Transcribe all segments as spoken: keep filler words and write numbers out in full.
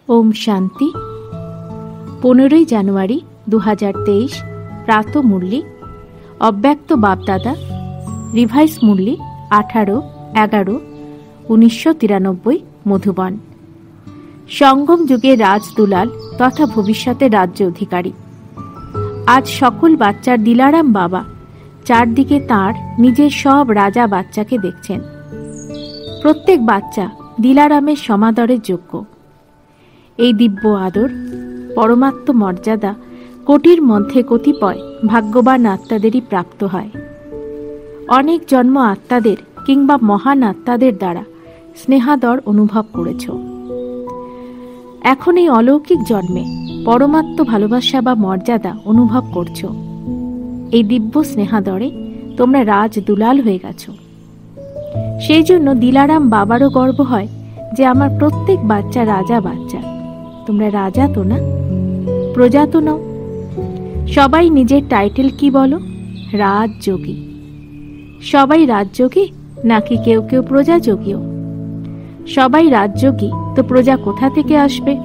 ओम शांति। पंद्रह জানুয়ারি दो हज़ार तेईस प्रात मुरली अव्यक्त बापदादा रिभाइस मुरली अठारो एगारो उन्नीसशो तिरानब्बई मधुबन। संगम जुगे राज दुलाल तथा भविष्यते राज्य अधिकारी। आज सकल बाच्चार दिलाराम बाबा चारदिके तार निजेर सब राजा बाच्चाके देखछेन। प्रत्येक बाच्चा दिलारामेर समादरेर योग्य। এই দিব্য আদর পরমাত্ম মর্যাদা কোটির মধ্যে কতিপয় ভাগ্যবান আত্মাদেরই প্রাপ্ত হয়। অনেক জন্ম আত্মাদের কিংবা মহান আত্মাদের দ্বারা স্নেহাদর অনুভব করেছ। এখন এই অলৌকিক জন্মে পরমাত্ম ভালোবাসা বা মর্যাদা অনুভব করছ। এই দিব্য স্নেহাদরে তোমরা রাজ দুলাল হয়ে গেছ। সেই জন্য দিলারাম বাবারও গর্ব হয় যে আমার প্রত্যেক বাচ্চা রাজা বাচ্চা। তোমরা রাজা তো না, প্রজা তো নও। সবাই নিজের টাইটেল কি বলো? রাজযোগী। সবাই রাজযোগী নাকি কেউ কেউ প্রজাযোগীও? সবাই রাজযোগী তো প্রজা কোথা থেকে আসবে?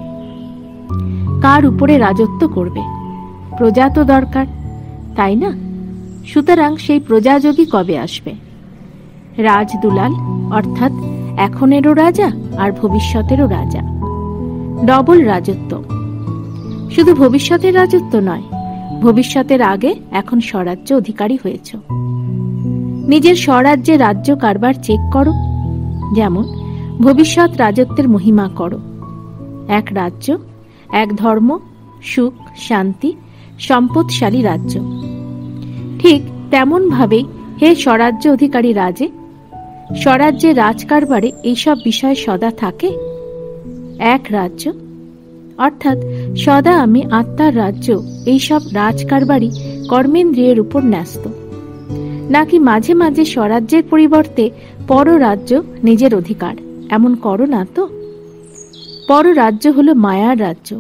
কার উপরে রাজত্ব করবে? প্রজা তো দরকার, তাই না? সুতরাং সেই প্রজাযোগী কবে আসবে? রাজ দুলাল অর্থাৎ এখনেরও রাজা আর ভবিষ্যতেরও রাজা। ডবল রাজত্ব। শুধু ভবিষ্যতের রাজত্ব নয়, ভবিষ্যতের আগে এখন স্বরাজ্য অধিকারী হয়েছ। নিজের স্বরাজ্যে রাজ্য কারবার চেক করো। যেমন ভবিষ্যৎ রাজত্বের মহিমা করো। এক রাজ্য, এক ধর্ম, সুখ, শান্তি, সম্পদশালী রাজ্য। ঠিক তেমন ভাবেই হে স্বরাজ্য অধিকারী রাজে, স্বরাজ্যের রাজকারবারে এইসব বিষয় সদা থাকে। এক রাজ্য অর্থাৎ সদা আমি আত্মার রাজ্য এইসব রাজকারবারই কর্মেন্দ্রিয়ের উপর ন্যস্ত, নাকি মাঝে মাঝে স্বরাজ্যের পরিবর্তে পর রাজ্য নিজের অধিকার, এমন করো না তো? পর রাজ্য হলো মায়ার রাজ্য।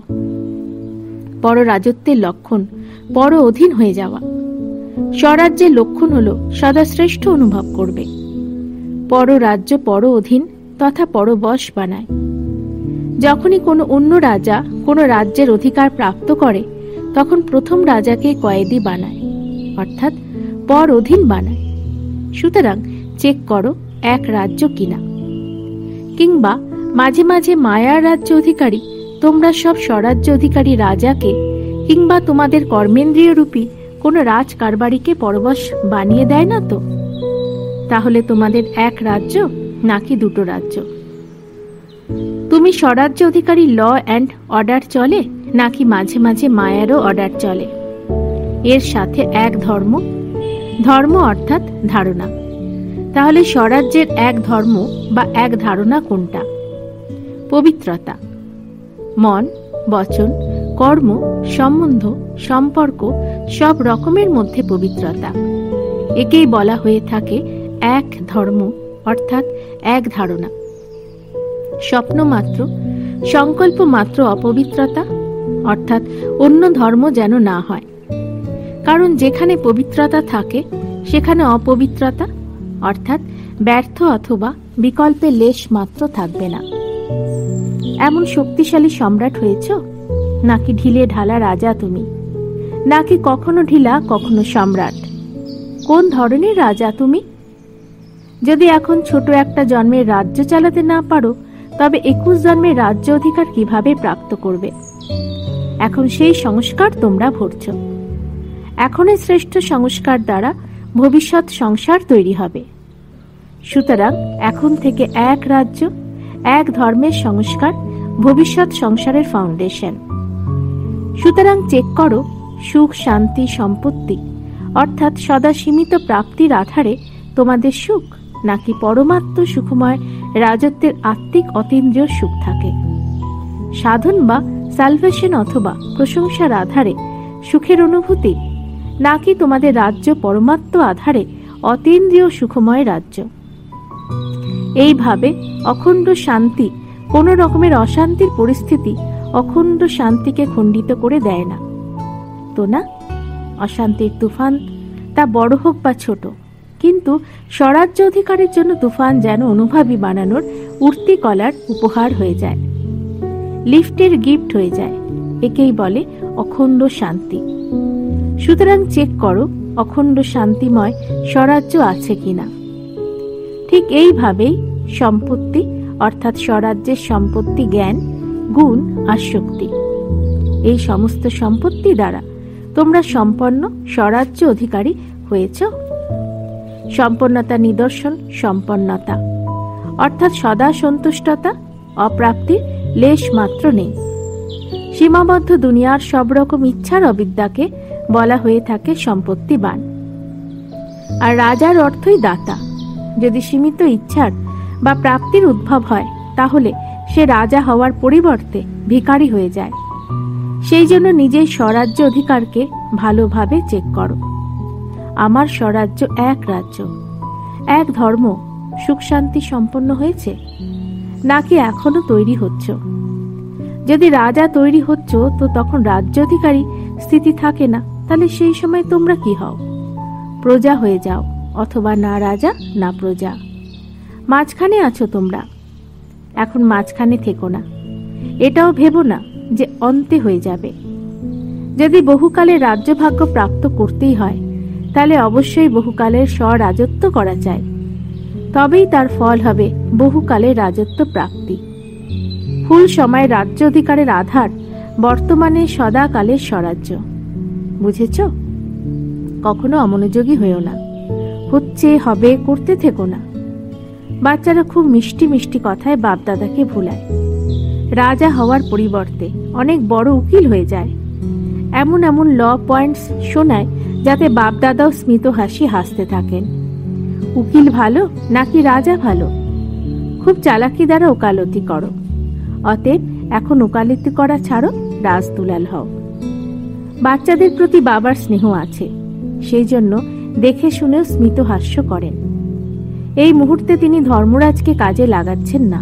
পর রাজত্বের লক্ষণ পর অধীন হয়ে যাওয়া। স্বরাজ্যের লক্ষণ হলো সদা শ্রেষ্ঠ অনুভব করবে। পর রাজ্য পর অধীন তথা পরবশ বানায়। যখনই কোনো অন্য রাজা কোনো রাজ্যের অধিকার প্রাপ্ত করে তখন প্রথম রাজাকে কয়েদি বানায়, অর্থাৎ পর অধীন বানায়। সুতরাং চেক করো এক রাজ্য কিনা। কিংবা মাঝে মাঝে মায়ার রাজ্য অধিকারী তোমরা সব স্বরাজ্য অধিকারী রাজাকে কিংবা তোমাদের কর্মেন্দ্রিয় রূপী কোনো রাজ কারবারিকে পরবশ বানিয়ে দেয় না তো? তাহলে তোমাদের এক রাজ্য নাকি দুটো রাজ্য? তুমি স্বরাজ্য অধিকারী ল অ্যান্ড অর্ডার চলে নাকি মাঝে মাঝে মায়ারও অর্ডার চলে? এর সাথে এক ধর্ম। ধর্ম অর্থাৎ ধারণা। তাহলে স্বরাজ্যের এক ধর্ম বা এক ধারণা কোনটা? পবিত্রতা। মন, বচন, কর্ম, সম্বন্ধ, সম্পর্ক সব রকমের মধ্যে পবিত্রতা। একেই বলা হয়ে থাকে এক ধর্ম অর্থাৎ এক ধারণা। স্বপ্ন মাত্র, সংকল্প মাত্র অপবিত্রতা অর্থাৎ অন্য ধর্ম যেন না হয়। কারণ যেখানে পবিত্রতা থাকে সেখানে অপবিত্রতা অর্থাৎ ব্যর্থ অথবা বিকল্পে লেশ মাত্র থাকবে না। এমন শক্তিশালী সম্রাট হয়েছ নাকি ঢিলে ঢালা রাজা তুমি? নাকি কখনো ঢিলা কখনো সম্রাট? কোন ধরনের রাজা তুমি? যদি এখন ছোট একটা জন্মের রাজ্য চালাতে না পারো তবে একুশ জন্মের রাজ্য অধিকার কিভাবে প্রাপ্ত করবে? এখন সেই সংস্কার তোমরা ভরছ। এখনই শ্রেষ্ঠ সংস্কার দ্বারা ভবিষ্যৎ সংসার তৈরি হবে। সুতরাং এখন থেকে এক রাজ্য এক ধর্মের সংস্কার ভবিষ্যৎ সংসারের ফাউন্ডেশন। সুতরাং চেক করো সুখ, শান্তি, সম্পত্তি অর্থাৎ সদা সীমিত প্রাপ্তির আধারে তোমাদের সুখ নাকি পরমাত্ম সুখময় রাজত্বের আত্মিক অতীন্দ্রিয় সুখ থাকে। সাধন বা সালভেশন অথবা প্রশংসার আধারে সুখের অনুভূতি নাকি তোমাদের রাজ্য পরমাত্ম আধারে অতীন্দ্রিয় সুখময় রাজ্য। এইভাবে অখণ্ড শান্তি কোনো রকমের অশান্তির পরিস্থিতি অখণ্ড শান্তিকে খণ্ডিত করে দেয় না তো? না, অশান্তির তুফান তা বড় হোক বা ছোট, কিন্তু স্বরাজ্য অধিকারের জন্য তুফান যেন অনুভবী বানানোর উঠতি কলার উপহার হয়ে যায়। লিফটের গিফট হয়ে যায়। একেই বলে অখণ্ড শান্তি। সুতরাং চেক করো অখণ্ড শান্তিময় স্বরাজ্য আছে কিনা। ঠিক এইভাবেই সম্পত্তি অর্থাৎ স্বরাজ্যের সম্পত্তি জ্ঞান, গুণ আর শক্তি, এই সমস্ত সম্পত্তি দ্বারা তোমরা সম্পন্ন স্বরাজ্য অধিকারী হয়েছ। সম্পন্নতা নিদর্শন সম্পন্নতা অর্থাৎ সদা সন্তুষ্টতা, অপ্রাপ্তির লেশ মাত্র নেই। সীমাবদ্ধ দুনিয়ার সব রকম ইচ্ছার অবিদ্যাকে বলা হয়ে থাকে সম্পত্তিবান। আর রাজার অর্থই দাতা। যদি সীমিত ইচ্ছার বা প্রাপ্তির উদ্ভব হয় তাহলে সে রাজা হওয়ার পরিবর্তে ভিখারি হয়ে যায়। সেই জন্য নিজের স্বরাজ্য অধিকারকে ভালোভাবে চেক করো। আমার স্বরাজ্য এক রাজ্য, এক ধর্ম, সুখ শান্তি সম্পন্ন হয়েছে নাকি এখনো তৈরি হচ্ছ? যদি রাজা তৈরি হচ্ছ তো তখন রাজ্য অধিকারী স্থিতি থাকে না, তাহলে সেই সময় তোমরা কি হও? প্রজা হয়ে যাও, অথবা না রাজা না প্রজা। মাঝখানে আছো তোমরা। এখন মাঝখানে থেকো না। এটাও ভেবো না যে অন্তে হয়ে যাবে। যদি বহুকালে রাজ্যভাগ্য প্রাপ্ত করতেই হয় তাহলে অবশ্যই বহুকালের স্বরাজত্ব করা চাই, তবেই তার ফল হবে বহুকালের রাজত্ব প্রাপ্তি। ফুল সময় রাজ্য অধিকারের আধার বর্তমানে সদাকালের স্বরাজ্য। বুঝেছ? কখনো অমনোযোগী হয়েও না। হচ্ছে হবে করতে থেকো না। বাচ্চারা খুব মিষ্টি মিষ্টি কথায় বাপদাদাকে ভুলায়। রাজা হওয়ার পরিবর্তে অনেক বড় উকিল হয়ে যায়। এমন এমন ল পয়েন্টস শোনায় যাতে বাপদাদাও স্মিত হাসি হাসতে থাকেন। উকিল ভালো নাকি রাজা ভালো? খুব চালাকি দ্বারা ওকালতি করো। অতএব এখন ওকালতি করা ছাড়ো, রাজদুলাল হও। বাচ্চাদের প্রতি বাবার স্নেহ আছে, সেই জন্য দেখে শুনেও স্মিত হাস্য করেন। এই মুহূর্তে তিনি ধর্মরাজকে কাজে লাগাচ্ছেন না।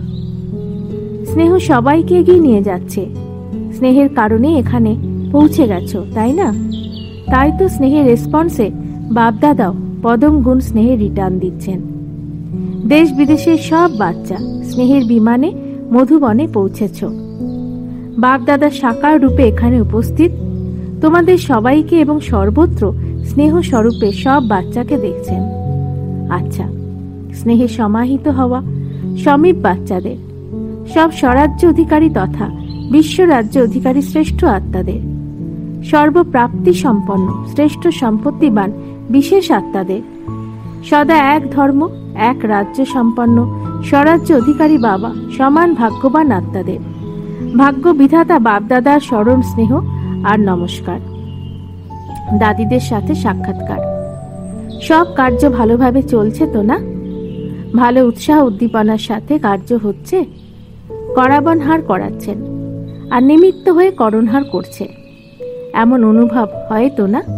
স্নেহ সবাইকে এগিয়ে নিয়ে যাচ্ছে। স্নেহের কারণে এখানে পৌঁছে গেছো, তাই না? তাই তো স্নেহের রেসপন্সে বাপদাদাও পদম গুণ স্নেহে রিটার্ন দিচ্ছেন। দেশ বিদেশের সব বাচ্চা স্নেহের বিমানে মধুবনে পৌঁছেছ। বাপদাদা সাকার রূপে এখানে উপস্থিত। তোমাদের সবাইকে এবং সর্বত্র স্নেহ স্বরূপে সব বাচ্চাকে দেখছেন। আচ্ছা, স্নেহে সমাহিত হওয়া সমীপ বাচ্চাদের, সব স্বরাজ্য অধিকারী তথা বিশ্ব রাজ্য অধিকারী শ্রেষ্ঠ আত্মাদের, সর্বপ্রাপ্তি সম্পন্ন শ্রেষ্ঠ সম্পত্তিবান বিশেষ আত্মাদের, সদা এক ধর্ম এক রাজ্য সম্পন্ন স্বরাজ্য অধিকারী বাবা সমান ভাগ্যবান আত্মাদের, ভাগ্য বিধাতা বাপদাদার স্মরণ স্নেহ আর নমস্কার। দাদিদের সাথে সাক্ষাৎকার। সব কার্য ভালোভাবে চলছে তো না? ভালো উৎসাহ উদ্দীপনার সাথে কার্য হচ্ছে। করাবনহার করাচ্ছেন আর নিমিত্ত হয়ে করণহার করছে, এমন অনুভব হয় তো না?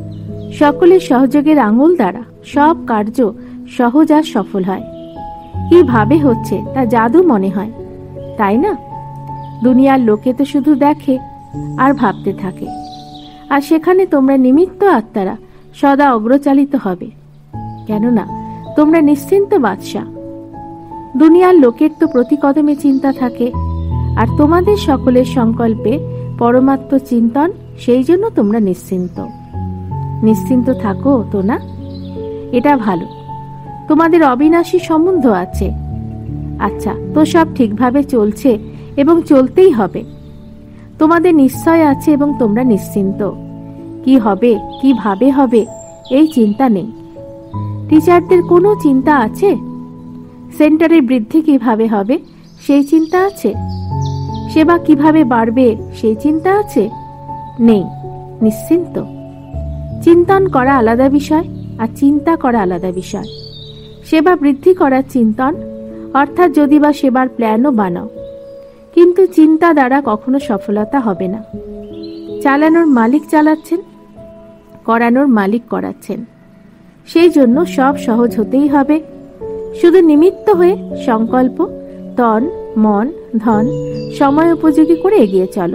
সকলের সহযোগের আঙুল দ্বারা সব কার্য সহজ আর সফল হয়। কিভাবে হচ্ছে তা জাদু মনে হয়, তাই না? দুনিয়ার লোকে তো শুধু দেখে আর ভাবতে থাকে, আর সেখানে তোমরা নিমিত্ত আত্মারা সদা অগ্রচালিত হবে। কেননা তোমরা নিশ্চিন্ত বাদশা। দুনিয়ার লোকের তো প্রতি কদমে চিন্তা থাকে, আর তোমাদের সকলের সংকল্পে পরমাত্ম চিন্তন, সেই জন্য তোমরা নিশ্চিন্ত। নিশ্চিন্ত থাকো তো না? এটা ভালো। তোমাদের অবিনাশী সম্বন্ধ আছে। আচ্ছা, তো সব ঠিকভাবে চলছে এবং চলতেই হবে। তোমাদের নিশ্চয় আছে এবং তোমরা নিশ্চিন্ত। কি হবে, কিভাবে হবে, এই চিন্তা নেই। টিচারদের কোনো চিন্তা আছে? সেন্টারের বৃদ্ধি কিভাবে হবে সেই চিন্তা আছে? সেবা কিভাবে বাড়বে সেই চিন্তা আছে? নেই। নিশ্চিন্ত। চিন্তন করা আলাদা বিষয় আর চিন্তা করা আলাদা বিষয়। সেবা বৃদ্ধি করার চিন্তন, অর্থাৎ যদি বা সেবার প্ল্যানও বানাও, কিন্তু চিন্তা দ্বারা কখনো সফলতা হবে না। চালানোর মালিক চালাচ্ছেন, করানোর মালিক করাচ্ছেন। সেই জন্য সব সহজ হতেই হবে। শুধু নিমিত্ত হয়ে সংকল্প, তন, মন, ধন সময় উপযোগী করে এগিয়ে চলো।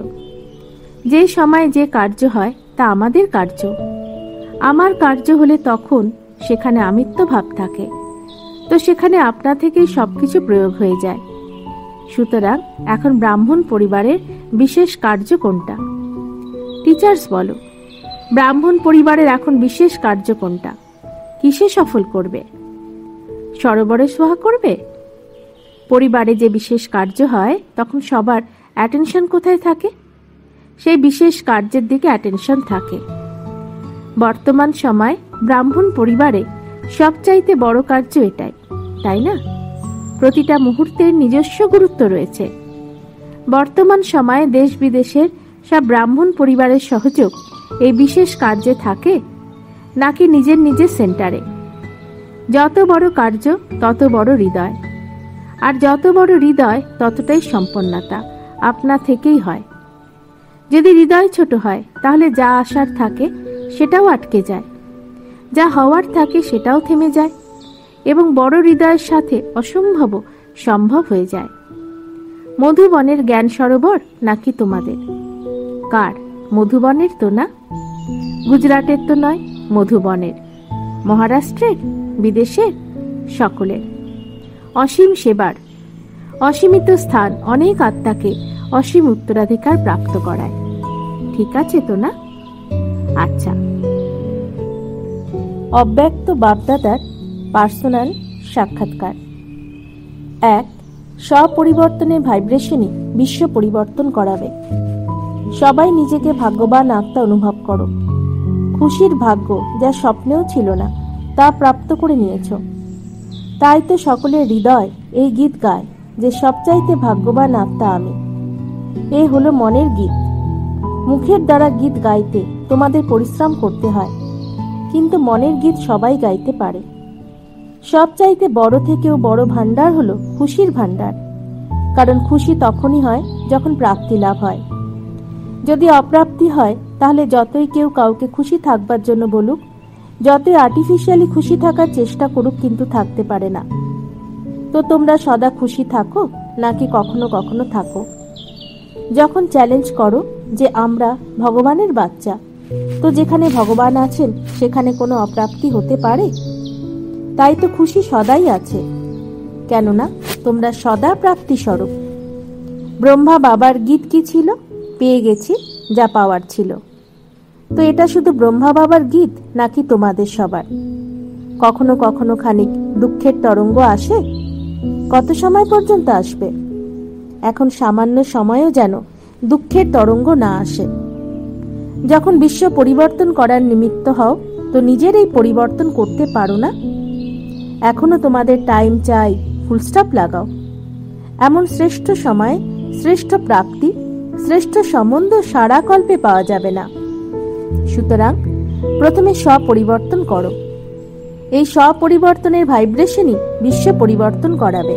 যে সময় যে কার্য হয় তা আমাদের কার্য। আমার কার্য হলে তখন সেখানে আমিত্ব ভাব থাকে, তো সেখানে আপনা থেকেই সবকিছু প্রয়োগ হয়ে যায়। সুতরাং এখন ব্রাহ্মণ পরিবারের বিশেষ কার্য কোনটা? টিচার্স বলো, ব্রাহ্মণ পরিবারের এখন বিশেষ কার্য কোনটা? কিসে সফল করবে? সরোবরে সোহা করবে? পরিবারে যে বিশেষ কার্য হয় তখন সবার অ্যাটেনশন কোথায় থাকে? সেই বিশেষ কার্যের দিকে অ্যাটেনশন থাকে। বর্তমান সময় ব্রাহ্মণ পরিবারে সবচাইতে বড় কার্য এটাই, তাই না? প্রতিটা মুহূর্তের নিজস্ব গুরুত্ব রয়েছে। বর্তমান সময়ে দেশ বিদেশের সব ব্রাহ্মণ পরিবারের সহযোগ এই বিশেষ কার্যে থাকে, নাকি নিজের নিজের সেন্টারে? যত বড় কার্য তত বড় হৃদয়, আর যত বড় হৃদয় ততটাই সম্পন্নতা আপনা থেকেই হয়। যদি হৃদয় ছোট হয় তাহলে যা আসার থাকে সেটাও আটকে যায়, যা হওয়ার থাকে সেটাও থেমে যায়, এবং বড় হৃদয়ের সাথে অসম্ভব সম্ভব হয়ে যায়। মধুবনের জ্ঞান সরোবর নাকি তোমাদের? কার? মধুবনের তো না, গুজরাটের তো নয়, মধুবনের, মহারাষ্ট্রের, বিদেশের, সকলের। অসীম সেবার অসীমিত স্থান অনেক আত্মাকে অসীম উত্তরাধিকার প্রাপ্ত করায়। ঠিক আছে তো না? আচ্ছা, অব্যক্ত বাপদাদার পার্সোনাল সাক্ষাৎকার। এক, স্বপরিবর্তনের ভাইব্রেশনই বিশ্ব পরিবর্তন করাবে। সবাই নিজেকে ভাগ্যবান আত্মা অনুভব করো। খুশির ভাগ্য যা স্বপ্নেও ছিল না তা প্রাপ্ত করে নিয়েছ। তাই তো সকলের হৃদয় এই গীত গায় যে সবচাইতে ভাগ্যবান আত্মা আমি। এ হলো মনের গীত। মুখের দ্বারা গীত গাইতে তোমাদের পরিশ্রম করতে হয়, কিন্তু মনের গীত সবাই গাইতে পারে। সবচাইতে বড় থেকেও বড় ভান্ডার হলো খুশির ভান্ডার, কারণ খুশি তখনই হয় যখন প্রাপ্তি লাভ হয়। যদি অপ্রাপ্তি হয় তাহলে যতই কেউ কাউকে খুশি থাকবার জন্য বলুক, যতই আর্টিফিশিয়ালি খুশি থাকার চেষ্টা করুক, কিন্তু থাকতে পারে না। তো তোমরা সদা খুশি থাকো নাকি কখনো কখনো থাকো? যখন চ্যালেঞ্জ করো যে আমরা ভগবানের বাচ্চা, তো যেখানে ভগবান আছেন সেখানে কোনো অপ্রাপ্তি হতে পারে? তাই তো খুশি সদাই আছে, কেননা তোমরা সদা প্রাপ্তি স্বরূপ। ব্রহ্মা বাবার গীত কি ছিল? পেয়ে গেছি যা পাওয়ার ছিল। তো এটা শুধু ব্রহ্মা বাবার গীত নাকি তোমাদের সবার? কখনো কখনো খানিক দুঃখের তরঙ্গ আসে। কত সময় পর্যন্ত আসবে? এখন সামান্য সময়ও যেন দুঃখের তরঙ্গ না আসে। যখন বিশ্ব পরিবর্তন করার নিমিত্ত হও, তো নিজের এই পরিবর্তন করতে পারো না? এখনো তোমাদের টাইম চাই, ফুলস্টপ লাগাও। এমন শ্রেষ্ঠ সময়, শ্রেষ্ঠ প্রাপ্তি, শ্রেষ্ঠ সম্বন্ধ সারা কল্পে পাওয়া যাবে না। সুতরাং প্রথমে স্বপরিবর্তন করো। এই স্বপরিবর্তনের ভাইব্রেশনই বিশ্ব পরিবর্তন করাবে।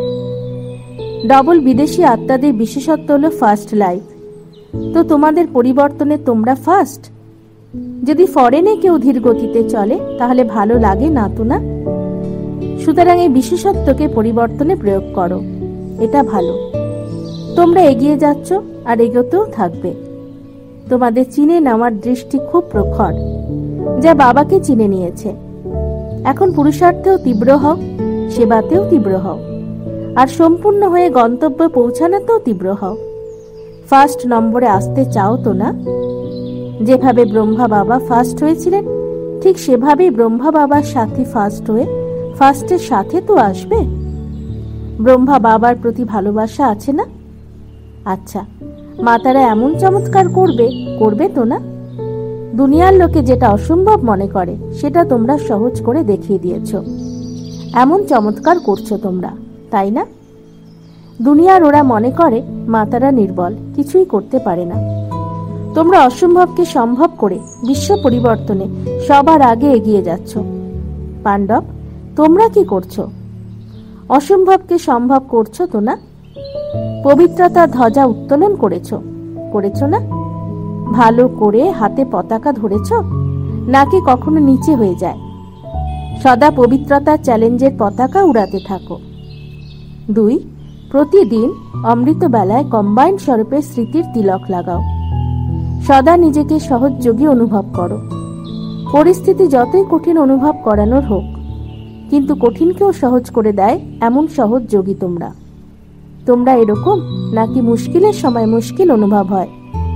ডবল বিদেশি আত্মাদের বিশেষত্ব হলো ফার্স্ট লাইফ। তো তোমাদের পরিবর্তনে তোমরা ফার্স্ট। যদি ফরেনে কেউ ধীর গতিতে চলে তাহলে ভালো লাগে না তো না? সুতরাং এই বিশেষত্বকে পরিবর্তনে প্রয়োগ করো, এটা ভালো। তোমরা এগিয়ে যাচ্ছ আর এগোতেও থাকবে। তোমাদের চিনে নেওয়ার দৃষ্টি খুব প্রখর, যা বাবাকে চিনে নিয়েছে। এখন পুরুষার্থেও তীব্র হও, সেবাতেও তীব্র হও, আর সম্পূর্ণ হয়ে গন্তব্যে পৌঁছানোতেও তীব্র হও। ফার্স্ট নম্বরে আসতে চাও তো না? যেভাবে ব্রহ্মা বাবা ফার্স্ট হয়েছিলেন, ঠিক সেভাবেই ব্রহ্মা বাবার সাথে ফার্স্ট হয়ে ফার্স্টের সাথে তো আসবে। ব্রহ্মা বাবার প্রতি ভালোবাসা আছে না? আচ্ছা, মাতারা এমন চমৎকার করবে করবে তো না? দুনিয়ার লোকে যেটা অসম্ভব মনে করে সেটা তোমরা সহজ করে দেখিয়ে দিয়েছ। এমন চমৎকার করছো তোমরা, তাই না? দুনিয়ার ওরা মনে করে মাতারা নির্বল, কিছুই করতে পারে না। তোমরা অসম্ভবকে সম্ভব করে বিশ্ব পরিবর্তনে সবার আগে এগিয়ে যাচ্ছ। পাণ্ডব, তোমরা কি করছো? অসম্ভবকে সম্ভব করছো তো না? পবিত্রতা ধ্বজা উত্তোলন করেছো করেছো না? ভালো করে হাতে পতাকা ধরেছ, নাকি কখনো নিচে হয়ে যায়? সদা পবিত্রতার চ্যালেঞ্জের পতাকা উড়াতে থাকো। দুই, প্রতিদিন অমৃত বেলায় কম্বাইন্ড স্বরূপে স্মৃতির তিলক লাগাও। সদা নিজেকে সহযোগী অনুভব করো। পরিস্থিতি যতই কঠিন অনুভব করানোর হোক, কিন্তু কঠিনকেও সহজ করে দেয় এমন সহযোগী তোমরা। তোমরা এরকম, নাকি মুশকিলের সময় মুশকিল অনুভব হয়?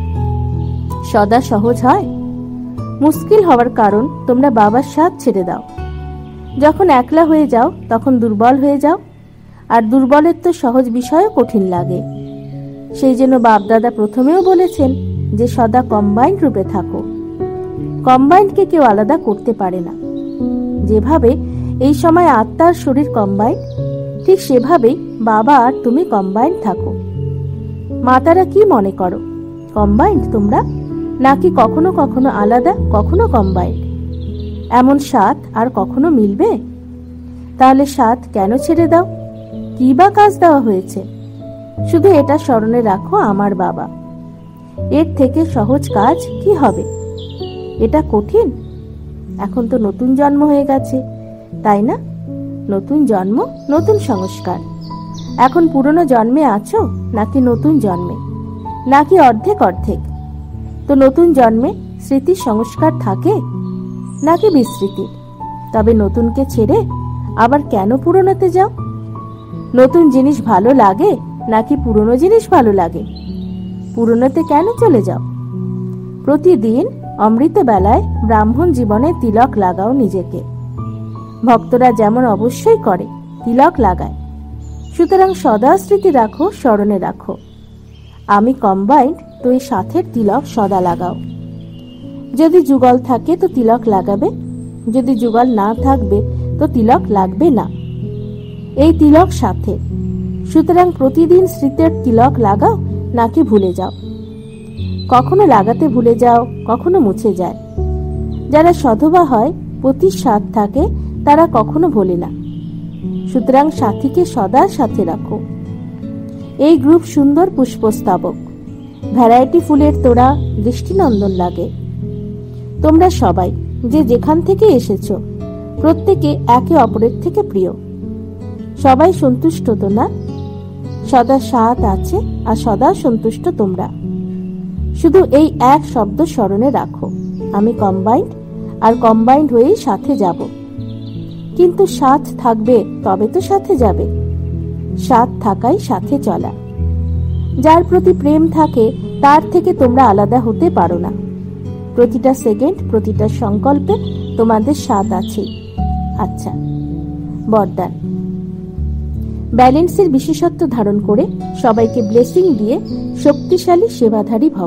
সদা সহজ হয়? মুশকিল হওয়ার কারণ তোমরা বাবার সাথ ছেড়ে দাও। যখন একলা হয়ে যাও তখন দুর্বল হয়ে যাও, আর দুর্বলের তো সহজ বিষয়ও কঠিন লাগে। সেই জন্য বাপদাদা প্রথমেও বলেছেন যে সদা কম্বাইন্ড রূপে থাকো। কম্বাইন্ডকে কেউ আলাদা করতে পারে না। যেভাবে এই সময় আত্মার শরীর কম্বাইন্ড, ঠিক সেভাবেই বাবা আর তুমি কম্বাইন্ড থাকো। মাতারা কি মনে করো, কম্বাইন্ড তোমরা, নাকি কখনো কখনো আলাদা, কখনো কম্বাইন্ড? এমন সাথ আর কখনো মিলবে? তাহলে সাথ কেন ছেড়ে দাও? কি বা কাজ দেওয়া হয়েছে? শুধু এটা স্মরণে রাখো, আমার বাবা। এর থেকে সহজ কাজ কি হবে? এটা কঠিন? এখন তো নতুন জন্ম হয়ে গেছে, তাই না? নতুন জন্ম, নতুন সংস্কার। এখন পুরনো জন্মে আছো, নাকি নতুন জন্মে, নাকি অর্ধেক অর্ধেক? তো নতুন জন্মে স্মৃতি সংস্কার থাকে, নাকি বিস্মৃতি? তবে নতুনকে ছেড়ে আবার কেন পুরনোতে যাও? নতুন জিনিস ভালো লাগে, নাকি পুরনো জিনিস ভালো লাগে? পুরনোতে কেন চলে যাও? প্রতিদিন অমৃত বেলায় ব্রাহ্মণ জীবনে তিলক লাগাও নিজেকে। ভক্তরা যেমন অবশ্যই করে, তিলক লাগায়। সুতরাং সদা স্মৃতি রাখো, স্মরণে রাখো, আমি কম্বাইন্ড, তো এই সাথের তিলক সদা লাগাও। যদি যুগল থাকে তো তিলক লাগাবে, যদি যুগল না থাকবে তো তিলক লাগবে না। এই তিলক সাথে। সুতরাং প্রতিদিন স্মৃতির তিলক লাগাও, নাকি ভুলে যাও? কখনো লাগাতে ভুলে যাও, কখনো মুছে যায়। যারা সধবা হয়, পতির সাথ থাকে, তারা কখনো ভোলে না। সুতরাং সাথীকে সদা সাথে রাখো। এই গ্রুপ সুন্দর পুষ্পস্তবক, ভ্যারাইটি ফুলের তোড়া দৃষ্টিনন্দন লাগে। তোমরা সবাই যে যেখান থেকে এসেছো, প্রত্যেকে একে অপরের থেকে প্রিয়। সবাই সন্তুষ্ট তো না? সদা সাথ আছে, আর সদা সন্তুষ্ট তোমরা। শুধু এই এক শব্দ স্মরণে রাখো, আমি কম্বাইন্ড, আর কম্বাইন্ড হয়েই সাথে যাব। কিন্তু সাথ থাকবে তবে তো সাথে যাবে। সাথ থাকাই সাথে চলা। যার প্রতি প্রেম থাকে তার থেকে তোমরা আলাদা হতে পারো না। প্রতিটা সেকেন্ড, প্রতিটা সংকল্পে তোমাদের সাথ আছে। আচ্ছা, বরদান। ব্যালেন্সের বিশেষত্ব ধারণ করে সবাইকে ব্লেসিং দিয়ে শক্তিশালী সেবাধারী ভব।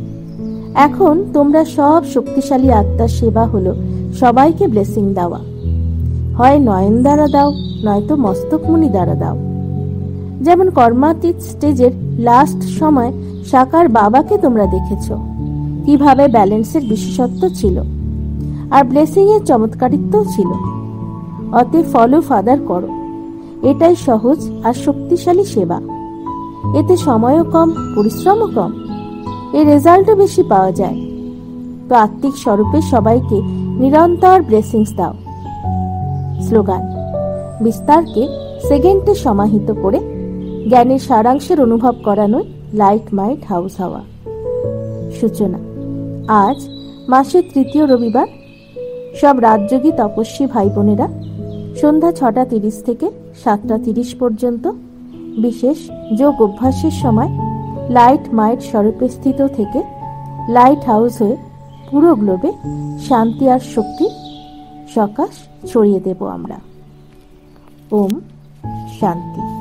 এখন তোমরা সব শক্তিশালী আত্মার সেবা হলো সবাইকে ব্লেসিং দেওয়া। হয় নয়ন দ্বারা দাও, নয়তো মস্তকমণি দ্বারা দাও। যেমন কর্মাতীত স্টেজের লাস্ট সময় সাকার বাবাকে তোমরা দেখেছো, কিভাবে ব্যালেন্সের বিশেষত্ব ছিল, আর ব্লেসিং এর চমৎকারিত্বও ছিল। অতএব ফলো ফাদার করো, এটাই সহজ আর শক্তিশালী সেবা। এতে সময়ও কম, পরিশ্রমও কম, এর রেজাল্টও বেশি পাওয়া যায়। তো আত্মিক স্বরূপে সবাইকে নিরন্তর ব্লেসিংস দাও। স্লোগান: বিস্তারকে সেকেন্ডে সমাহিত করে জ্ঞানের সারাংশের অনুভব করানোই লাইট মাইট হাউস হাওয়া। সূচনা: আজ মাসের তৃতীয় রবিবার। সব রাজযোগী তপস্বী ভাই বোনেরা সন্ধ্যা ছটা তিরিশ থেকে সাতটা তিরিশ পর্যন্ত বিশেষ যোগ অভ্যাসের সময় লাইট মাইট স্বরূপে স্থিত থেকে লাইট হাউস হয়ে পুরো গ্লোবে শান্তি আর শক্তি সকাশ ছড়িয়ে দেব আমরা। ওম শান্তি।